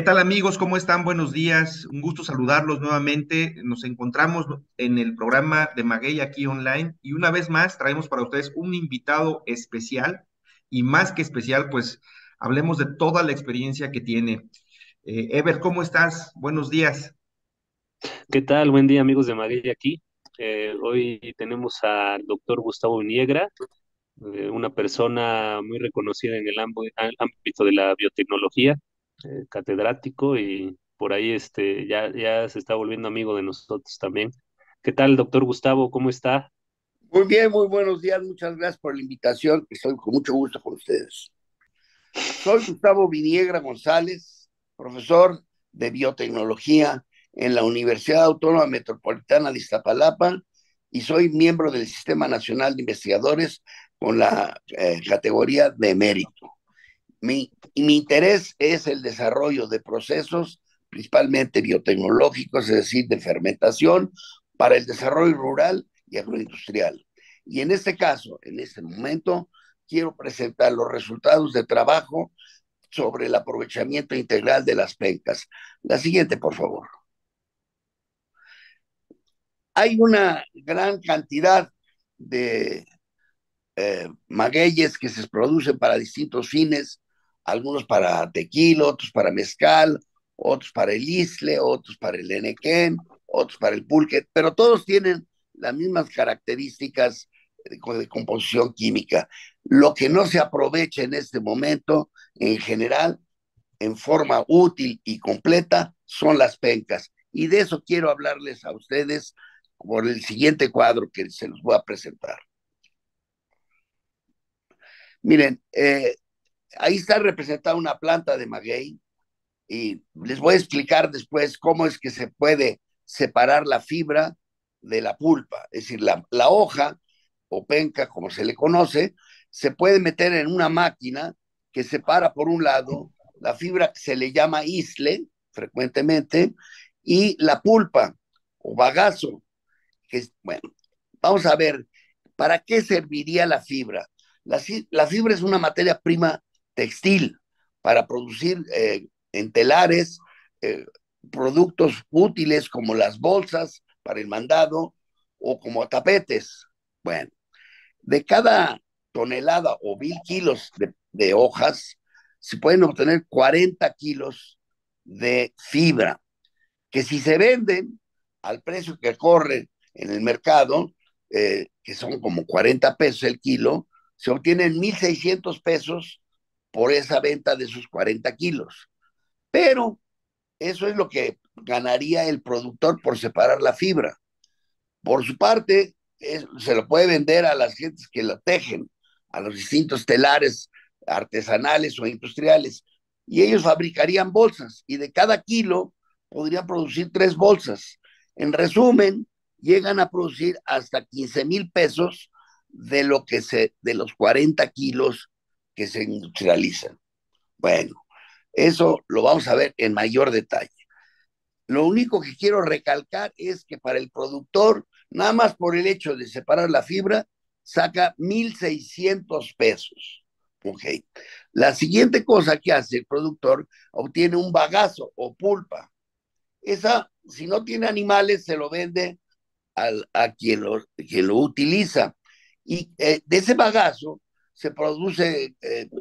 tal amigos? ¿Cómo están? Buenos días. Un gusto saludarlos nuevamente. Nos encontramos en el programa de Maguey aquí online y una vez más traemos para ustedes un invitado especial y más que especial, pues hablemos de toda la experiencia que tiene. Ever, ¿cómo estás? Buenos días. ¿Qué tal? Buen día, amigos de Maguey aquí. Hoy tenemos al doctor Gustavo Niegra, una persona muy reconocida en el ámbito de la biotecnología, catedrático y por ahí ya se está volviendo amigo de nosotros también. ¿Qué tal, doctor Gustavo? ¿Cómo está? Muy bien, muy buenos días. Muchas gracias por la invitación. Estoy con mucho gusto con ustedes. Soy Gustavo Viniegra González, profesor de biotecnología en la Universidad Autónoma Metropolitana de Iztapalapa y soy miembro del Sistema Nacional de Investigadores con la categoría de emérito. Mi interés es el desarrollo de procesos, principalmente biotecnológicos, es decir, de fermentación, para el desarrollo rural y agroindustrial. Y en este caso, en este momento, quiero presentar los resultados de trabajo sobre el aprovechamiento integral de las pencas. La siguiente, por favor. Hay una gran cantidad de magueyes que se producen para distintos fines, algunos para tequila, otros para mezcal, otros para el isle, otros para el enequén, otros para el pulque, pero todos tienen las mismas características de composición química. Lo que no se aprovecha en este momento, en general, en forma útil y completa, son las pencas. Y de eso quiero hablarles a ustedes por el siguiente cuadro que se los voy a presentar. Miren, ahí está representada una planta de maguey y les voy a explicar después cómo es que se puede separar la fibra de la pulpa. Es decir, la hoja o penca, como se le conoce, se puede meter en una máquina que separa por un lado la fibra que se le llama isle frecuentemente y la pulpa o bagazo, que es, bueno, vamos a ver, ¿para qué serviría la fibra? La fibra es una materia prima textil para producir en telares productos útiles como las bolsas para el mandado o como tapetes. Bueno, de cada tonelada o 1,000 kilos de hojas, se pueden obtener 40 kilos de fibra, que si se venden al precio que corre en el mercado, que son como 40 pesos el kilo, se obtienen 1,600 pesos por esa venta de sus 40 kilos. Pero eso es lo que ganaría el productor por separar la fibra. Por su parte, se lo puede vender a las gentes que la tejen, a los distintos telares artesanales o industriales, y ellos fabricarían bolsas, y de cada kilo podrían producir 3 bolsas. En resumen, llegan a producir hasta 15,000 pesos de los 40 kilos que se industrializan. Bueno, eso lo vamos a ver en mayor detalle. Lo único que quiero recalcar es que para el productor, nada más por el hecho de separar la fibra, saca 1,600 pesos. Ok. La siguiente cosa que hace el productor, obtiene un bagazo o pulpa. Esa, si no tiene animales, se lo vende a quien lo utiliza. Y de ese bagazo se produce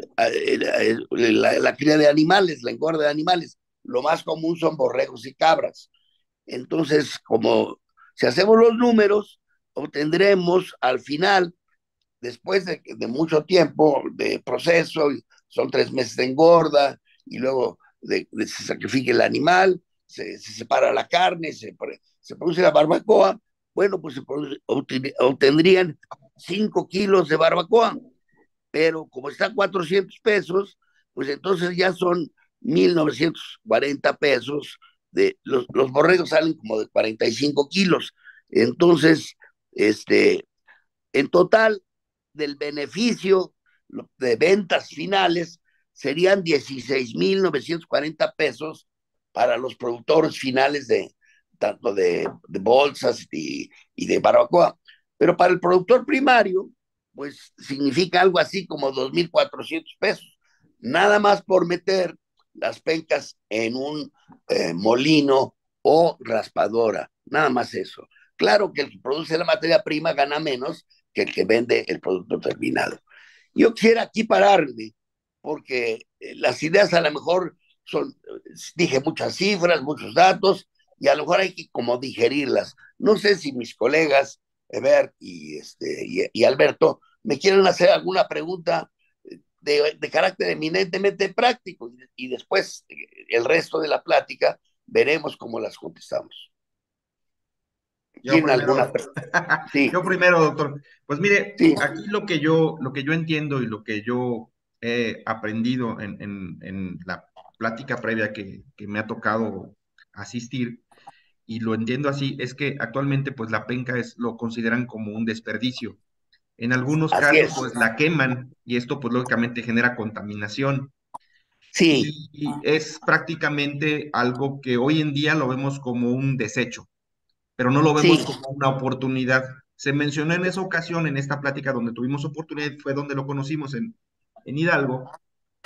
la cría de animales, la engorda de animales. Lo más común son borregos y cabras. Entonces, como si hacemos los números, obtendremos al final, después de mucho tiempo de proceso, son 3 meses de engorda, y luego se sacrifica el animal, se separa la carne, se produce la barbacoa. Bueno, pues obtendrían 5 kilos de barbacoa, pero como está a 400 pesos, pues entonces ya son 1,940 pesos. Los borregos salen como de 45 kilos. Entonces, en total, del beneficio de ventas finales serían 16,940 pesos para los productores finales tanto de bolsas y de barbacoa. Pero para el productor primario, pues significa algo así como 2,400 pesos, nada más por meter las pencas en un molino o raspadora, nada más eso. Claro que el que produce la materia prima gana menos que el que vende el producto terminado. Yo quisiera aquí pararme, porque las ideas a lo mejor son, dije muchas cifras, muchos datos, y a lo mejor hay que como digerirlas. No sé si mis colegas, Eber y Alberto, me quieren hacer alguna pregunta de carácter eminentemente práctico, y después el resto de la plática veremos cómo las contestamos. Yo ¿Tienen alguna primero, pregunta? Sí, yo primero, doctor. Pues mire, sí, aquí lo que yo entiendo y lo que yo he aprendido en la plática previa que me ha tocado asistir, y lo entiendo así, es que actualmente pues la penca lo consideran como un desperdicio. En algunos así casos es. pues la queman y esto pues lógicamente genera contaminación Sí, y es prácticamente algo que hoy en día lo vemos como un desecho, pero no lo vemos sí, como una oportunidad. Se mencionó en esa ocasión, en esta plática donde tuvimos oportunidad, fue donde lo conocimos en Hidalgo,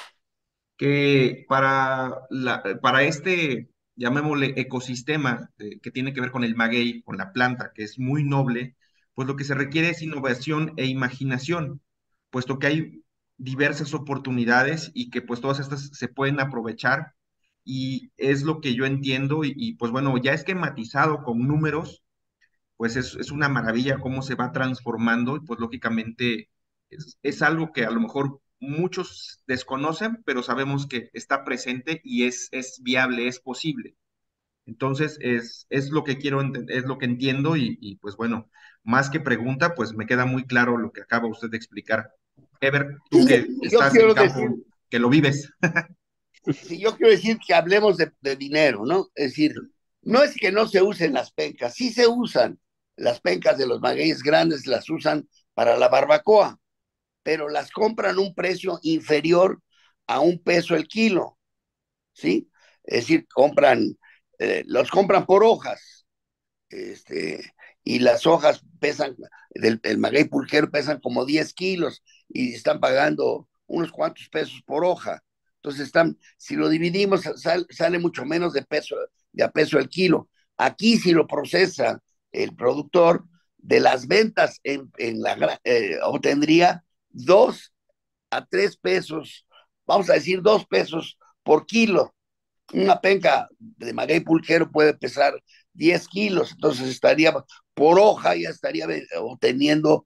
que para este, llamémosle, ecosistema que tiene que ver con el maguey, con la planta, que es muy noble, pues lo que se requiere es innovación e imaginación, puesto que hay diversas oportunidades y que pues todas estas se pueden aprovechar y es lo que yo entiendo y pues bueno, ya esquematizado con números, pues es una maravilla cómo se va transformando y pues lógicamente es algo que a lo mejor muchos desconocen, pero sabemos que está presente y es viable, es posible. Entonces es lo que quiero, es lo que entiendo y pues bueno, más que pregunta, pues me queda muy claro lo que acaba usted de explicar. Ever, tú sí, que yo estás en quiero decir, campo, que lo vives. sí, yo quiero decir que hablemos de dinero, ¿no? Es decir, no es que no se usen las pencas, sí se usan. Las pencas de los magueyes grandes las usan para la barbacoa, pero las compran a un precio inferior a $1 el kilo, ¿sí? Es decir, los compran por hojas, y las hojas pesan, el maguey pulquero pesan como 10 kilos y están pagando unos cuantos pesos por hoja. Entonces si lo dividimos, sale mucho menos de a peso el kilo. Aquí si lo procesa el productor, de las ventas obtendría 2 a 3 pesos, vamos a decir 2 pesos por kilo. Una penca de maguey pulquero puede pesar 10 kilos, entonces estaría por hoja, ya estaría obteniendo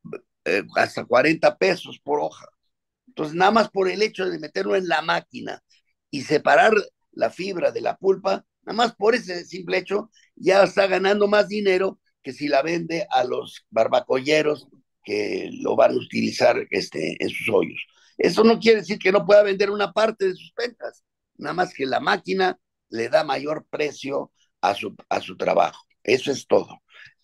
hasta 40 pesos por hoja. Entonces, nada más por el hecho de meterlo en la máquina y separar la fibra de la pulpa, nada más por ese simple hecho, ya está ganando más dinero que si la vende a los barbacolleros que lo van a utilizar en sus hoyos. Eso no quiere decir que no pueda vender una parte de sus pencas, nada más que la máquina le da mayor precio a su trabajo. Eso es todo.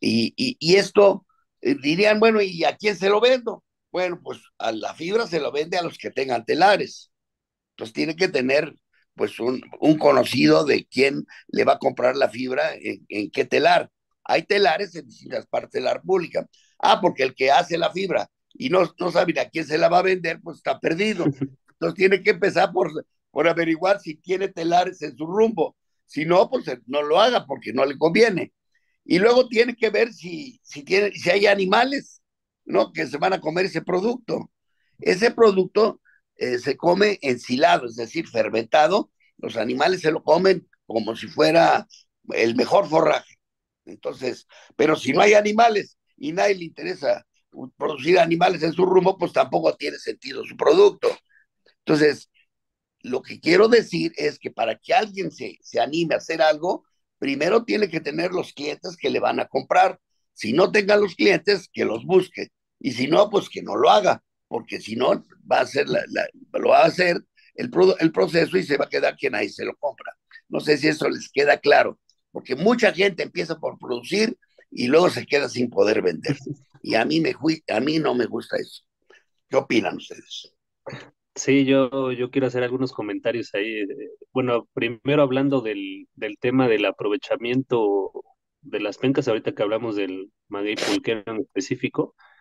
Y esto dirían, bueno, ¿y a quién se lo vendo? Bueno, pues a la fibra se lo vende a los que tengan telares. Entonces tiene que tener pues un conocido de quién le va a comprar la fibra en qué telar. Hay telares en distintas partes de la República. Porque el que hace la fibra y no sabe a quién se la va a vender, pues está perdido. Entonces tiene que empezar por averiguar si tiene telares en su rumbo. Si no, pues no lo haga porque no le conviene. Y luego tiene que ver si hay animales, ¿no? Que se van a comer ese producto. Ese producto se come ensilado, es decir, fermentado. Los animales se lo comen como si fuera el mejor forraje. Entonces, pero si no hay animales y nadie le interesa producir animales en su rumbo, pues tampoco tiene sentido su producto. Entonces, lo que quiero decir es que para que alguien se anime a hacer algo, primero tiene que tener los clientes que le van a comprar. Si no tengan los clientes, que los busque. Y si no, pues que no lo haga, porque si no, va a hacer lo va a hacer el proceso y se va a quedar que nadie se lo compra. No sé si eso les queda claro, porque mucha gente empieza por producir y luego se queda sin poder vender. Y a mí no me gusta eso. ¿Qué opinan ustedes? Sí, yo quiero hacer algunos comentarios ahí. Bueno, primero hablando del tema del aprovechamiento de las pencas, ahorita que hablamos del maguey pulquero en específico,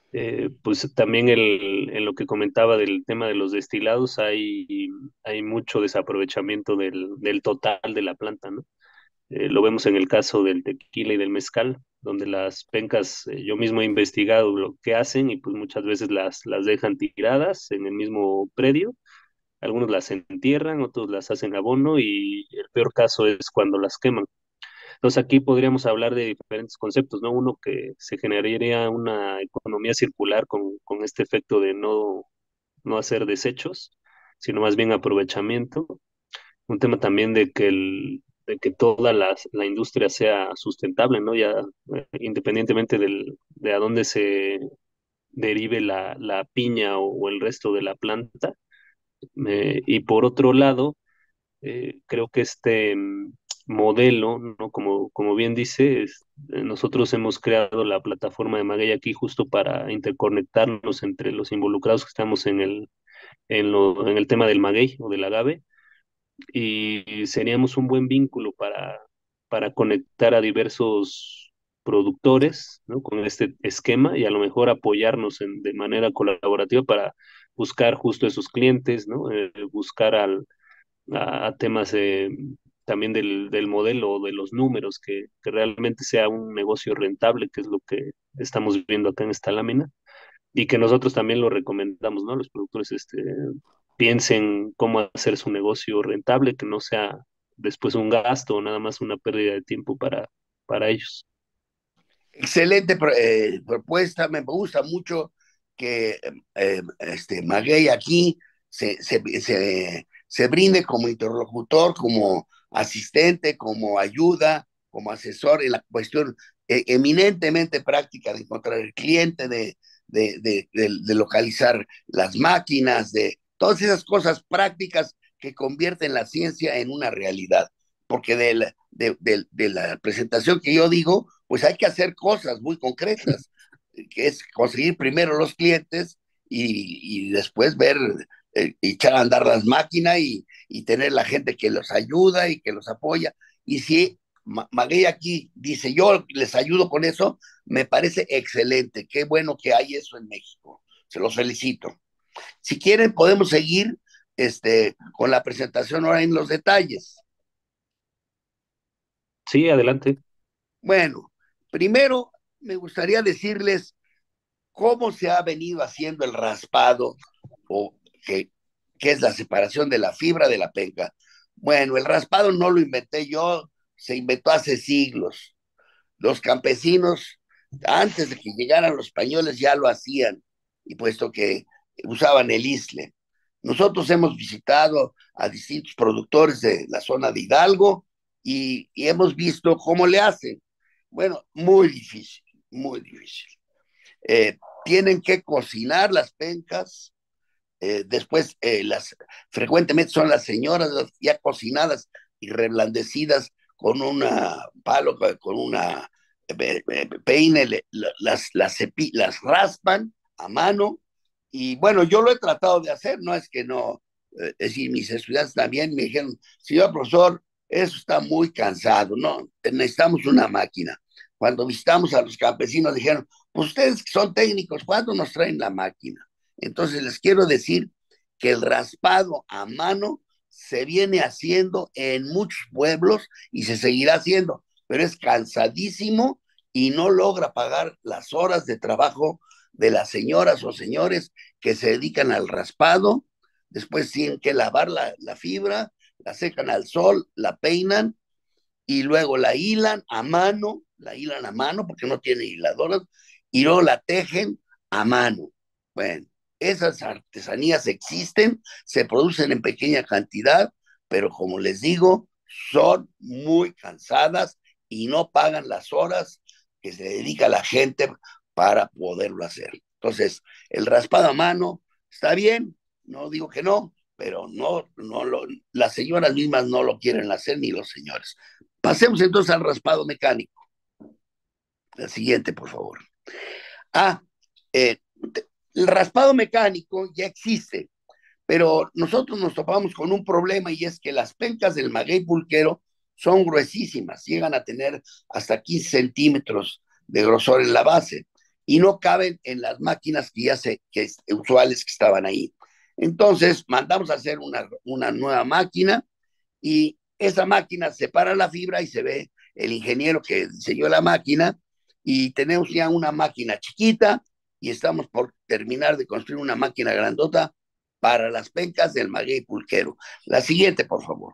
Pues también en lo que comentaba del tema de los destilados, hay mucho desaprovechamiento del total de la planta, ¿no? Lo vemos en el caso del tequila y del mezcal, donde las pencas, yo mismo he investigado lo que hacen y pues muchas veces las dejan tiradas en el mismo predio. Algunos las entierran, otros las hacen abono y el peor caso es cuando las queman. Entonces aquí podríamos hablar de diferentes conceptos, ¿no? Uno, que se generaría una economía circular con este efecto de no hacer desechos, sino más bien aprovechamiento. Un tema también de que toda la industria sea sustentable, ¿no? Ya independientemente de a dónde se derive la piña o el resto de la planta. Y por otro lado, creo que este modelo, ¿no? Como bien dice, nosotros hemos creado la plataforma de Maguey aquí justo para interconectarnos entre los involucrados que estamos en el tema del maguey o del agave, y seríamos un buen vínculo para conectar a diversos productores, ¿no? Con este esquema y a lo mejor apoyarnos de manera colaborativa para buscar justo esos clientes, ¿no? Buscar a temas también del modelo o de los números, que realmente sea un negocio rentable, que es lo que estamos viendo acá en esta lámina, y que nosotros también lo recomendamos, ¿no? Los productores piensen cómo hacer su negocio rentable, que no sea después un gasto o nada más una pérdida de tiempo para ellos. Excelente propuesta, me gusta mucho que Maguey aquí se brinde como interlocutor, como asistente, como ayuda, como asesor en la cuestión eminentemente práctica de encontrar el cliente, de localizar las máquinas, de todas esas cosas prácticas que convierten la ciencia en una realidad. Porque de la presentación que yo digo, pues hay que hacer cosas muy concretas, que es conseguir primero los clientes y después ver, echar a andar las máquinas y tener la gente que los ayuda y que los apoya. Y si Maguey aquí dice, yo les ayudo con eso, me parece excelente. Qué bueno que hay eso en México. Se los felicito. Si quieren, podemos seguir con la presentación ahora en los detalles. Sí, adelante. Bueno, primero me gustaría decirles cómo se ha venido haciendo el raspado, o que, que es la separación de la fibra de la penca. Bueno, el raspado no lo inventé yo, se inventó hace siglos. Los campesinos, antes de que llegaran los españoles, ya lo hacían, y puesto que usaban el isle. Nosotros hemos visitado a distintos productores de la zona de Hidalgo y hemos visto cómo le hacen. Bueno, muy difícil, muy difícil. Tienen que cocinar las pencas, después frecuentemente son las señoras ya cocinadas y reblandecidas con una palo, con una peine, las raspan a mano. Y bueno, yo lo he tratado de hacer, no es que no, es decir, mis estudiantes también me dijeron, señor profesor, eso está muy cansado, no, necesitamos una máquina. Cuando visitamos a los campesinos dijeron, pues ustedes que son técnicos, ¿cuándo nos traen la máquina? Entonces les quiero decir que el raspado a mano se viene haciendo en muchos pueblos y se seguirá haciendo, pero es cansadísimo y no logra pagar las horas de trabajo de las señoras o señores que se dedican al raspado. Después tienen que lavar la fibra, la secan al sol, la peinan y luego la hilan a mano porque no tiene hiladoras, y luego la tejen a mano. Bueno, esas artesanías existen, se producen en pequeña cantidad, pero como les digo, son muy cansadas y no pagan las horas que se dedica la gente para poderlo hacer. Entonces, el raspado a mano está bien, no digo que no, pero las señoras mismas no lo quieren hacer ni los señores. Pasemos entonces al raspado mecánico. La siguiente, por favor. Ah, eh, el raspado mecánico ya existe, pero nosotros nos topamos con un problema y es que las pencas del maguey pulquero son gruesísimas, llegan a tener hasta 15 centímetros de grosor en la base y no caben en las máquinas usuales que estaban ahí. Entonces mandamos a hacer una nueva máquina y esa máquina separa la fibra y se ve el ingeniero que diseñó la máquina y tenemos ya una máquina chiquita y estamos por terminar de construir una máquina grandota para las pencas del maguey pulquero. La siguiente, por favor.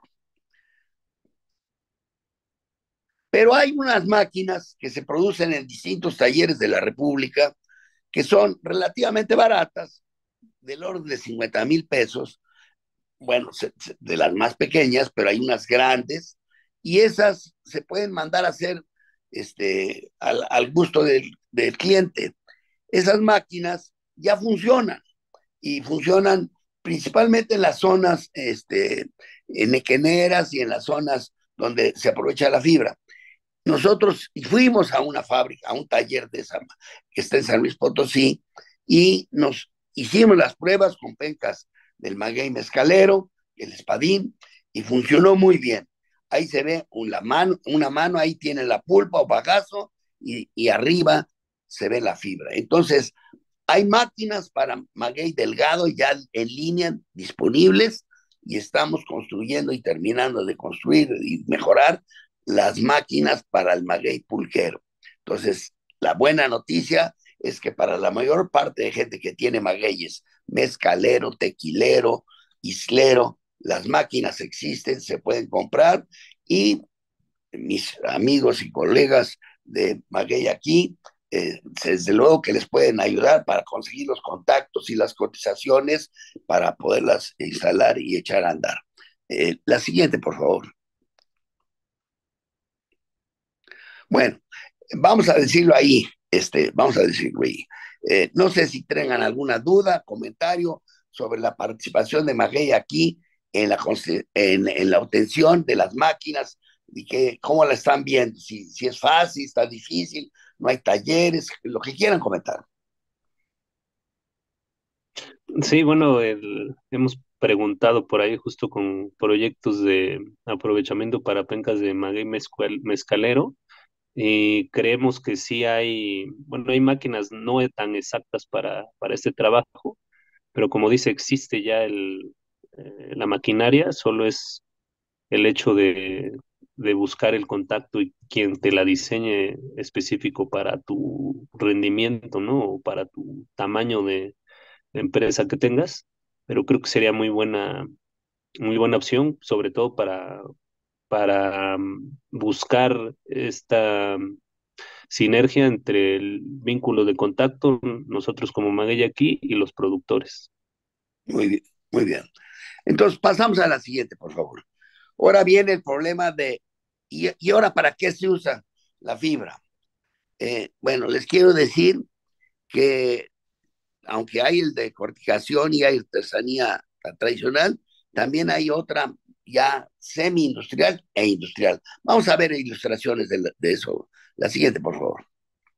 Pero hay unas máquinas que se producen en distintos talleres de la República que son relativamente baratas, del orden de 50,000 pesos, bueno, de las más pequeñas, pero hay unas grandes, y esas se pueden mandar a hacer al gusto del cliente. Esas máquinas ya funcionan, y funcionan principalmente en las zonas nequeneras y en las zonas donde se aprovecha la fibra. Nosotros fuimos a una fábrica, a un taller que está en San Luis Potosí, y nos hicimos las pruebas con pencas del maguey mezcalero, el espadín, y funcionó muy bien. Ahí se ve una mano, ahí tiene la pulpa o bagazo, y arriba se ve la fibra. Entonces, hay máquinas para maguey delgado ya en línea disponibles, y estamos construyendo y terminando de construir y mejorar las máquinas para el maguey pulquero. Entonces, la buena noticia es que para la mayor parte de gente que tiene magueyes, mezcalero, tequilero, islero, las máquinas existen, se pueden comprar, y mis amigos y colegas de maguey aquí, desde luego que les pueden ayudar para conseguir los contactos y las cotizaciones para poderlas instalar y echar a andar. La siguiente, por favor. Bueno, vamos a decirlo ahí, vamos a decirlo ahí. No sé si tengan alguna duda, comentario sobre la participación de maguey aquí en la obtención de las máquinas, y cómo la están viendo, si es fácil, está difícil, no hay talleres, lo que quieran comentar. Sí, bueno, hemos preguntado por ahí justo con proyectos de aprovechamiento para pencas de maguey mezcalero, y creemos que sí hay, bueno, hay máquinas no tan exactas para este trabajo, pero como dice, existe ya la maquinaria, solo es el hecho de buscar el contacto y quien te la diseñe específico para tu rendimiento, ¿no? O para tu tamaño de empresa que tengas, pero creo que sería muy buena opción, sobre todo para buscar esta sinergia entre el vínculo de contacto, nosotros como Maguey aquí y los productores. Muy bien, muy bien. Entonces pasamos a la siguiente, por favor. Ahora viene el problema ¿y ahora para qué se usa la fibra? Bueno, les quiero decir que aunque hay el de corticación y hay artesanía tradicional, también hay otra ya semi-industrial e industrial. Vamos a ver ilustraciones de eso. La siguiente, por favor.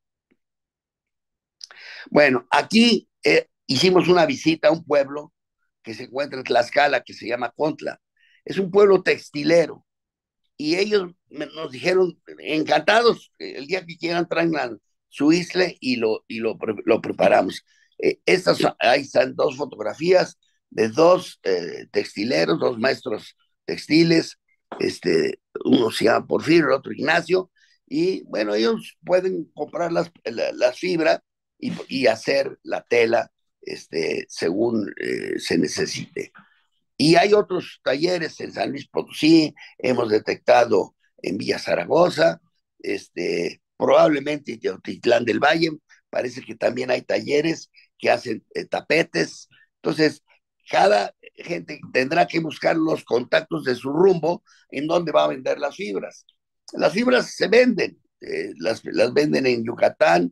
Bueno, aquí hicimos una visita a un pueblo que se encuentra en Tlaxcala, que se llama Contla. Es un pueblo textilero, y ellos nos dijeron, encantados, el día que quieran traen su isle y lo preparamos. Ahí están dos fotografías de dos textileros, dos maestros textiles, uno se llama Porfirio, el otro Ignacio, y bueno, ellos pueden comprar las fibras y hacer la tela según se necesite. Y hay otros talleres en San Luis Potosí, hemos detectado en Villa Zaragoza, probablemente en Teotitlán del Valle, parece que también hay talleres que hacen tapetes. Entonces, cada gente tendrá que buscar los contactos de su rumbo en donde va a vender las fibras. Las fibras se venden, las venden en Yucatán,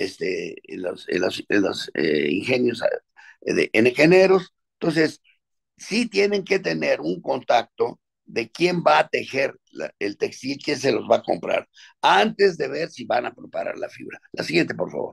en los ingenios en ingenieros. Entonces, sí tienen que tener un contacto de quién va a tejer el textil, quién se los va a comprar, antes de ver si van a preparar la fibra. La siguiente, por favor.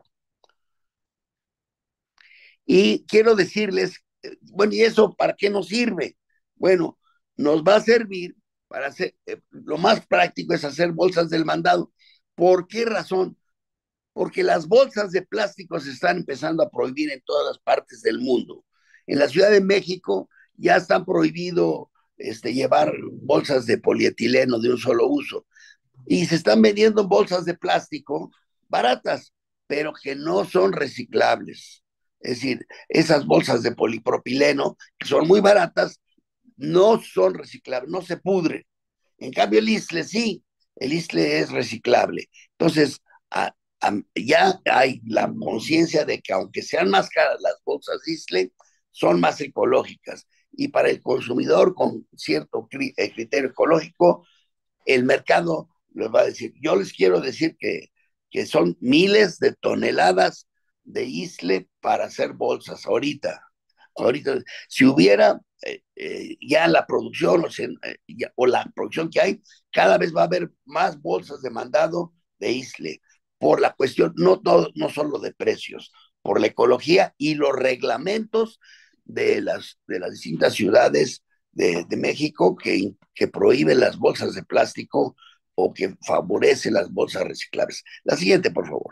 Y quiero decirles, bueno, ¿y eso para qué nos sirve? Bueno, nos va a servir para hacer, lo más práctico es hacer bolsas del mandado. ¿Por qué razón? porque las bolsas de plástico se están empezando a prohibir en todas las partes del mundo. En la Ciudad de México ya están prohibido llevar bolsas de polietileno de un solo uso y se están vendiendo bolsas de plástico baratas, pero que no son reciclables. Es decir, esas bolsas de polipropileno, que son muy baratas, no son reciclables, no se pudren. En cambio, el isle sí, el isle es reciclable. Entonces, ya hay la conciencia de que aunque sean más caras las bolsas isle, son más ecológicas. Y para el consumidor con cierto criterio ecológico, el mercado les va a decir. Yo les quiero decir que son miles de toneladas de isle para hacer bolsas ahorita. Ahorita, si hubiera ya la producción o la producción que hay, cada vez va a haber más bolsas de mandado de isle por la cuestión, no solo de precios, por la ecología y los reglamentos de las distintas ciudades de México que prohíben las bolsas de plástico o que favorece las bolsas reciclables. La siguiente, por favor.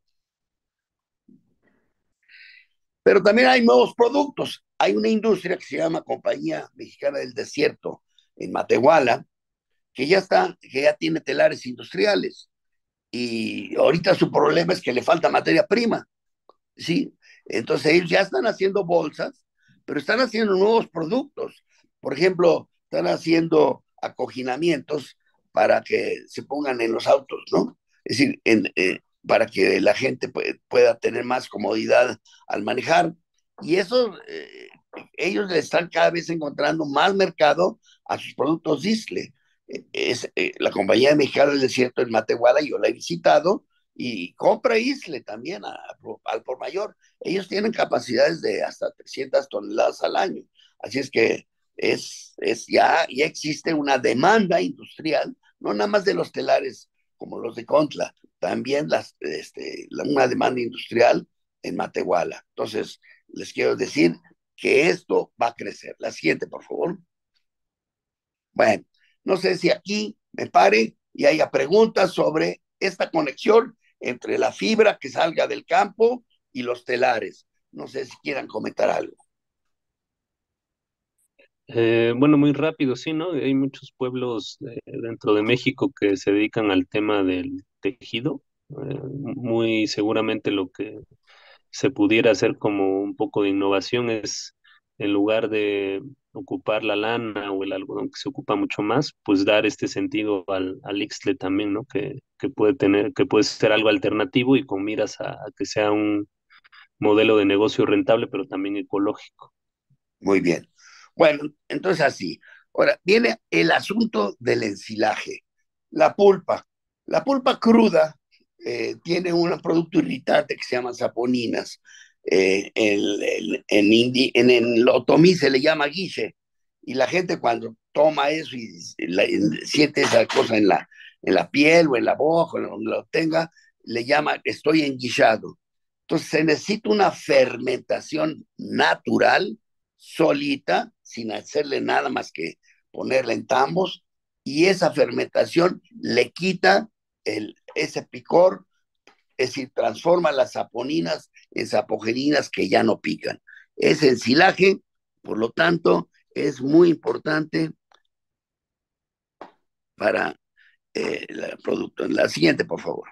Pero también hay nuevos productos. Hay una industria que se llama Compañía Mexicana del Desierto en Matehuala, que ya tiene telares industriales. Y ahorita su problema es que le falta materia prima, ¿sí? Entonces ellos ya están haciendo bolsas, pero están haciendo nuevos productos. Por ejemplo, están haciendo acoginamientos para que se pongan en los autos, ¿no? Es decir, para que la gente pueda tener más comodidad al manejar. Y eso, ellos le están cada vez encontrando más mercado a sus productos Disle. La compañía mexicana del desierto en Matehuala, yo la he visitado, y compra Isle también al por mayor. Ellos tienen capacidades de hasta 300 toneladas al año. Así es que ya existe una demanda industrial, no nada más de los telares como los de Contla, también una demanda industrial en Matehuala. Entonces, les quiero decir que esto va a crecer. La siguiente, por favor. Bueno, no sé si aquí me pare y haya preguntas sobre esta conexión entre la fibra que salga del campo y los telares. No sé si quieran comentar algo. Bueno, muy rápido, sí, ¿no? Hay muchos pueblos dentro de México que se dedican al tema del tejido. Muy seguramente lo que se pudiera hacer como un poco de innovación es, en lugar de ocupar la lana o el algodón que se ocupa mucho más, pues dar este sentido al ixtle también, ¿no? Que puede ser algo alternativo y con miras a que sea un modelo de negocio rentable, pero también ecológico. Muy bien. Bueno, entonces así. Ahora, viene el asunto del ensilaje. La pulpa. La pulpa cruda tiene un producto irritante que se llama saponinas. En el otomí se le llama guiche. Y la gente cuando toma eso y siente esa cosa en la piel o en la boca, o donde lo tenga, le llama estoy enguillado. Entonces se necesita una fermentación natural, solita, sin hacerle nada más que ponerla en tambos, y esa fermentación le quita ese picor, es decir, transforma las saponinas en sapogeninas que ya no pican. Ese ensilaje, por lo tanto, es muy importante para el producto. La siguiente, por favor.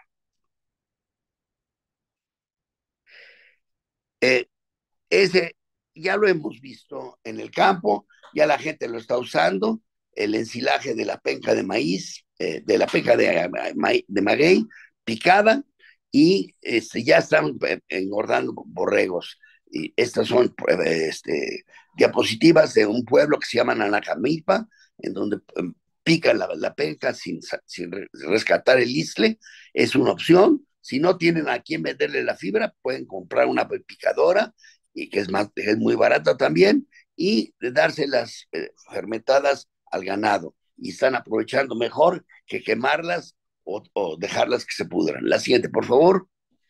Ese ya lo hemos visto en el campo, ya la gente lo está usando, el ensilaje de la penca de maíz, de la penca de maguey picada, y ya están engordando borregos. Y estas son diapositivas de un pueblo que se llama Nanacamilpa, en donde pican la penca sin rescatar el isle. Es una opción. Si no tienen a quién venderle la fibra, pueden comprar una picadora, y que es muy barata también, y dárselas fermentadas al ganado. Y están aprovechando mejor que quemarlas o dejarlas que se pudran. La siguiente, por favor.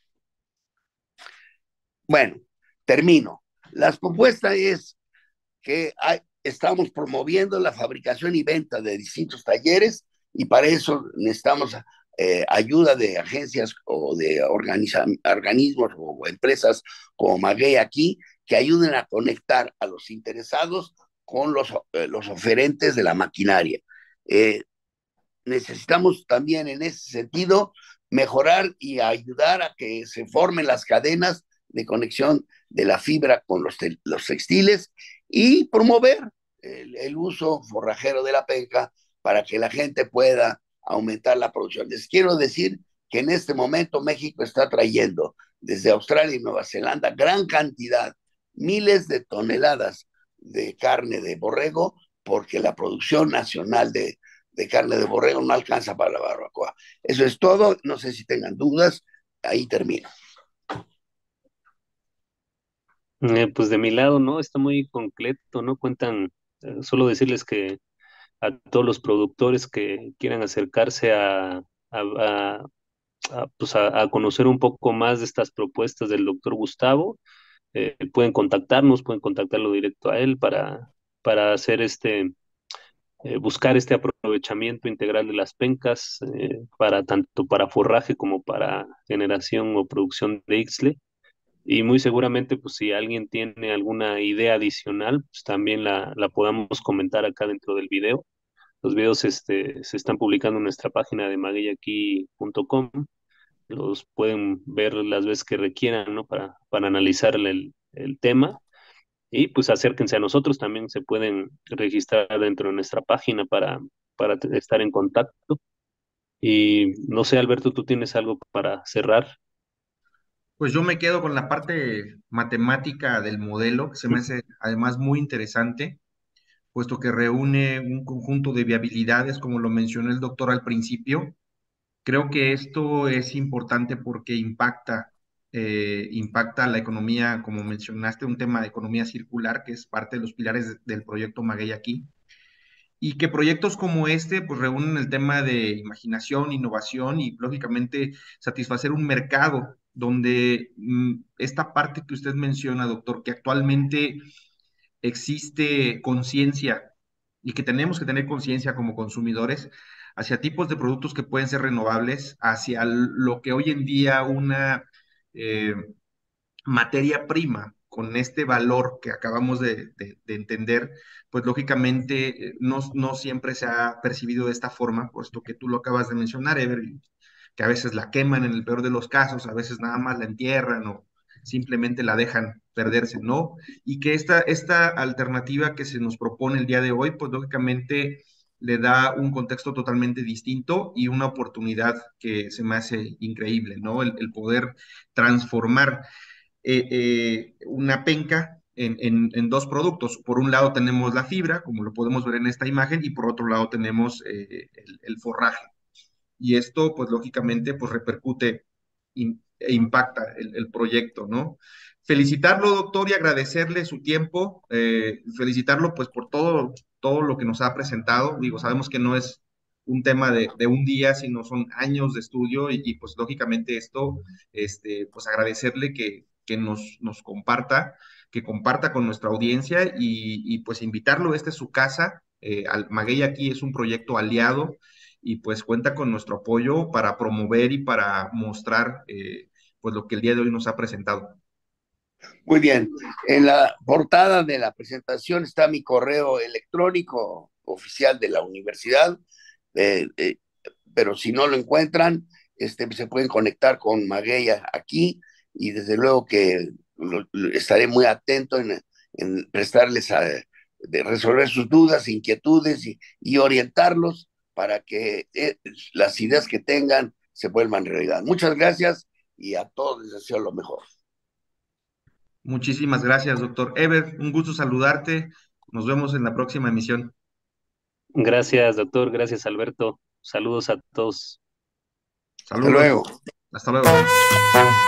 Bueno, termino. Las propuestas es que estamos promoviendo la fabricación y venta de distintos talleres, y para eso necesitamos ayuda de agencias o de organismos o empresas como Maguey aquí, que ayuden a conectar a los interesados con los oferentes de la maquinaria. Eh, Necesitamos también en ese sentido mejorar y ayudar a que se formen las cadenas de conexión de la fibra con los textiles y promover el uso forrajero de la penca para que la gente pueda aumentar la producción. Les quiero decir que en este momento México está trayendo desde Australia y Nueva Zelanda gran cantidad, miles de toneladas de carne de borrego, porque la producción nacional de carne de borrego no alcanza para la barbacoa. Eso es todo, no sé si tengan dudas, ahí termino. Pues de mi lado, ¿no? Está muy completo, ¿no? Cuentan, solo decirles que a todos los productores que quieran acercarse a, pues a conocer un poco más de estas propuestas del doctor Gustavo, pueden contactarnos, pueden contactarlo directo a él para hacer buscar este aprovechamiento integral de las pencas, para tanto para forraje como para generación o producción de Ixtle. Y muy seguramente, pues si alguien tiene alguna idea adicional, pues también la podamos comentar acá dentro del video. Los videos se están publicando en nuestra página de magueyaqui.com. Los pueden ver las veces que requieran, ¿no? Para analizar el tema. Y pues acérquense a nosotros, también se pueden registrar dentro de nuestra página para estar en contacto. Y no sé, Alberto, ¿tú tienes algo para cerrar? Pues yo me quedo con la parte matemática del modelo, que se me hace además muy interesante, puesto que reúne un conjunto de viabilidades, como lo mencionó el doctor al principio. Creo que esto es importante porque impacta la economía, como mencionaste, un tema de economía circular, que es parte de los pilares del proyecto Maguey aquí, y que proyectos como este pues reúnen el tema de imaginación, innovación y lógicamente satisfacer un mercado donde esta parte que usted menciona, doctor, que actualmente existe conciencia y que tenemos que tener conciencia como consumidores hacia tipos de productos que pueden ser renovables, hacia lo que hoy en día una eh, materia prima con este valor que acabamos de entender, pues lógicamente no siempre se ha percibido de esta forma, puesto que tú lo acabas de mencionar, Ever, que a veces la queman en el peor de los casos, a veces nada más la entierran o simplemente la dejan perderse, ¿no? Y que esta alternativa que se nos propone el día de hoy, pues lógicamente le da un contexto totalmente distinto y una oportunidad que se me hace increíble, ¿no? El poder transformar una penca en dos productos. Por un lado tenemos la fibra, como lo podemos ver en esta imagen, y por otro lado tenemos el forraje. Y esto, pues lógicamente, pues repercute e impacta el proyecto, ¿no? Felicitarlo, doctor, y agradecerle su tiempo, felicitarlo pues por todo lo que nos ha presentado. Digo, sabemos que no es un tema de un día, sino son años de estudio y, pues lógicamente esto, pues agradecerle que nos comparta, que comparta con nuestra audiencia y pues invitarlo, esta es su casa. Maguey aquí es un proyecto aliado y pues cuenta con nuestro apoyo para promover y para mostrar pues lo que el día de hoy nos ha presentado. Muy bien, en la portada de la presentación está mi correo electrónico oficial de la universidad, eh, eh, pero si no lo encuentran, se pueden conectar con Maguey aquí y desde luego que estaré muy atento en prestarles de resolver sus dudas, inquietudes y orientarlos para que las ideas que tengan se vuelvan realidad. Muchas gracias y a todos les deseo lo mejor. Muchísimas gracias, doctor Ever. Un gusto saludarte. Nos vemos en la próxima emisión. Gracias, doctor. Gracias, Alberto. Saludos a todos. Hasta Saludos. luego. Hasta luego.